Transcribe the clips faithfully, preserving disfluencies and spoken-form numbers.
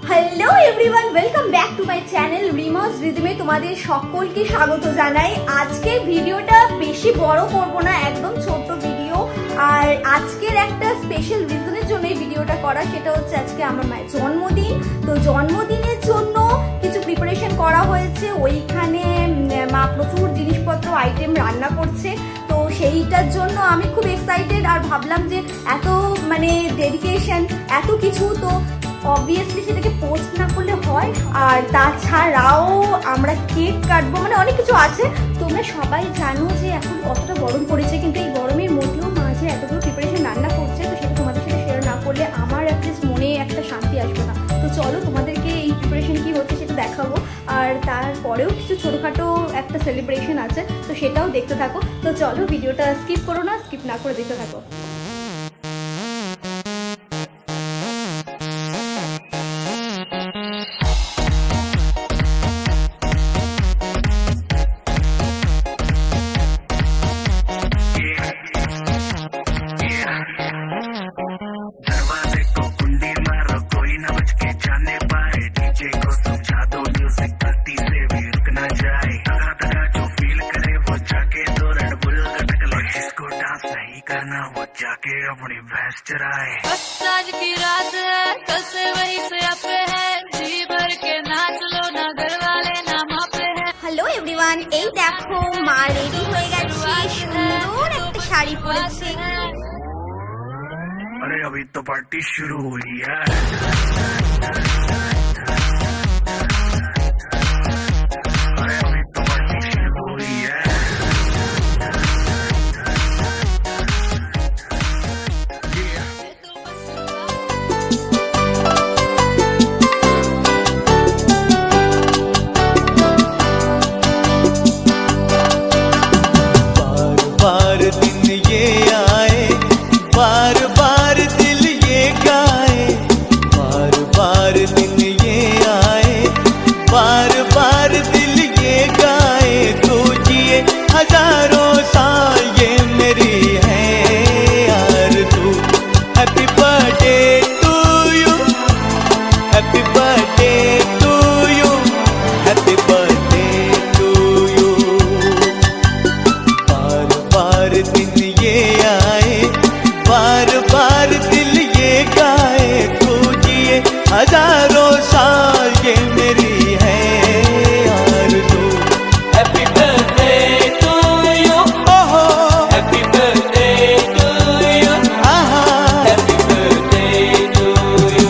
Hello everyone, welcome back to my channel রিমস রিদমে তোমাদের সকলকে স্বাগত জানাই। আজকে ভিডিওটা বেশি বড় করব না, একদম ছোট্ট ভিডিও। আর আজকের একটা স্পেশাল রিজনের জন্য এই ভিডিওটা করা, সেটা হচ্ছে আজকে আমার মায়ের জন্মদিন। তো জন্মদিনের জন্য কিছু প্রিপারেশন করা হয়েছে, ওইখানে মা প্রচুর জিনিসপত্র আইটেম রান্না করছে। তো সেইটার জন্য আমি খুব এক্সাইটেড, আর ভাবলাম যে এত মানে ডেডিকেশন, এত কিছু, তো অবভিয়াসলি সেটাকে পোস্ট না করলে হয়। আর তাছাড়াও আমরা কেক কাটবো, মানে অনেক কিছু আছে। তোমরা সবাই জানো যে এখন কতটা গরম পড়েছে, কিন্তু এই গরমের মধ্যেও মাঝে এতগুলো প্রিপারেশন রান্না করছে, তো সেটা তোমাদের সাথে শেয়ার না করলে আমার অ্যাটলিস্ট মনে একটা শান্তি আসবে না। তো চলো তোমাদেরকে এই প্রিপারেশন কী হচ্ছে সেটা দেখাবো। আর তারপরেও কিছু ছোটোখাটো একটা সেলিব্রেশন আছে, তো সেটাও দেখতে থাকো। তো চলো ভিডিওটা স্কিপ করো না, স্কিপ না করে দেখতে থাকো। जाके अपनी भैंस चराए। आज की रात है, कल से वही से पे है, जी भर के नाच लो ना, घर वाले ना मापे है। हेलो एवरीवन, এই দেখো মা রেডি হয়ে গেছে, সুন্দর একটা শাড়ি পরেছে। अरे अभी तो पार्टी शुरू हुई है। हजारों साल ये मेरी है आरज़ू। हैप्पी बर्थडे टू यू, ओहो हैप्पी बर्थडे टू यू, आहा हैप्पी बर्थडे टू यू।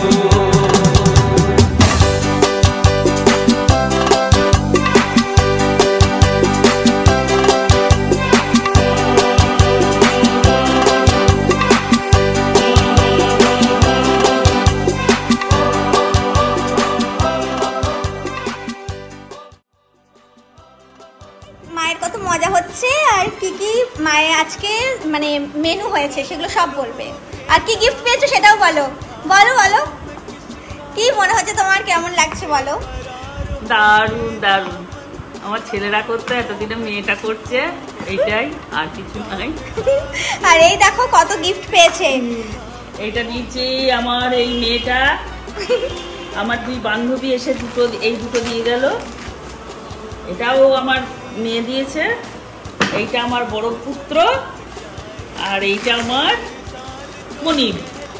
মায়ের কত মজা হচ্ছে, আর কি কি মায়ের আজকে মানে মেনু হয়েছে সেগুলো সব বলবে। আর কি গিফট পেয়েছো সেটাও বলো বলো বলো কি মনে হচ্ছে তোমার, কেমন লাগছে বলো? দারুণ দারুণ, আমার ছেলেরা করতে, এতদিনে মেয়েটা করছে, এইটাই, আর কিছু নাই। আর এই দেখো কত গিফট পেয়েছে। এইটা দিয়েছি আমার এই মেয়েটা, আমার দুই বান্ধবী এসে দুটো, এই দুটো দিয়ে গেল। এটাও আমার মেয়ে দিয়েছে, এইটা আমার বড় পুত্র, আর এইটা আমার মনির।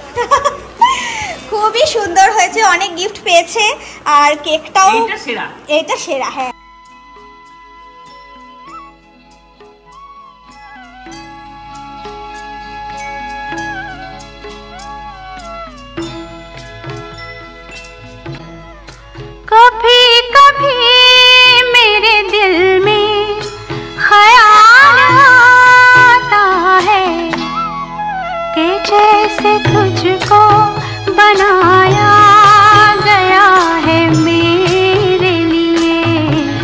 খুবই সুন্দর হয়েছে, অনেক গিফট পেয়েছে। আর কেকটাও এইটা সেরা, এইটা সেরা। হ্যাঁ कभी कभी मेरे दिल में ख्याल आता है कि जैसे तुझको बनाया गया है मेरे लिए।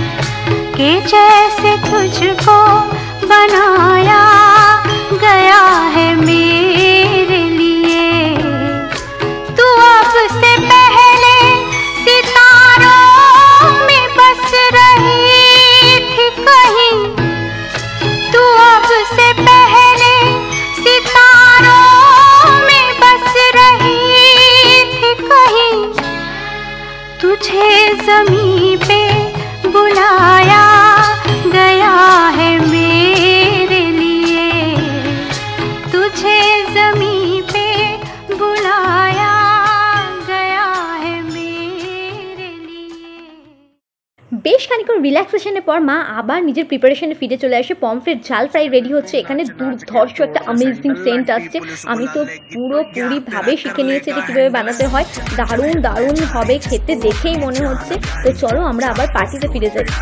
तुझे ज़मीं पे बुलाया गया है मेरे लिए, तुझे ज़मीं पे बुलाया गया है मेरे लिए। বেশ খানিকক্ষণ রিল্যাক্সেশনের পর মা আবার নিজের প্রিপারেশনে ফিরে চলে আসে। পমফ্রেট ঝাল ফ্রাই রেডি হচ্ছে। এখানে দুর্ধর্ষ একটা অ্যামেজিং সেন্ট আসছে। আমি তো পুরোপুরিভাবে শিখে নিয়েছি যে কীভাবে বানাতে হয়। দারুণ দারুণ হবে খেতে, দেখেই মনে হচ্ছে। তো চলো আমরা আবার পার্টিতে ফিরে যাই।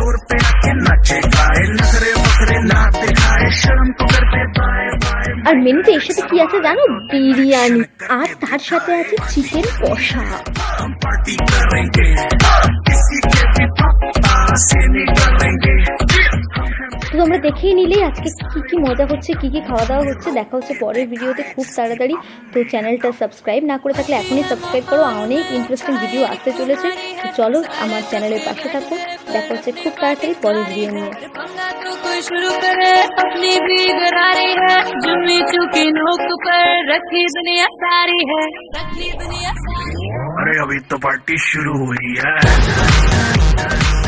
আর মেনুতে এর সাথে কি আছে জানো? বিরিয়ানি, আর তার সাথে আছে চিকেন কষা। তো তোমরা দেখেই নিলেই আজকে কি কি মজা হচ্ছে, কি কি খাওয়া দাওয়া হচ্ছে। দেখা হচ্ছে পরের ভিডিওতে খুব তাড়াতাড়ি। তো চ্যানেলটা সাবস্ক্রাইব না করে থাকলে এখনই সাবস্ক্রাইব করো, অনেক ইন্টারেস্টিং ভিডিও আসতে চলেছে। তো চলো আমার চ্যানেলের পাশে থাকো। দেখা হচ্ছে খুব তাড়াতাড়ি পরের ভিডিও নিয়ে। शुरू करे अपनी भी गरारी है, जुम्मी चुकी नोक पर रखी दुनिया सारी है, रखी दुनिया सारी है। अरे अभी तो पार्टी शुरू हुई है।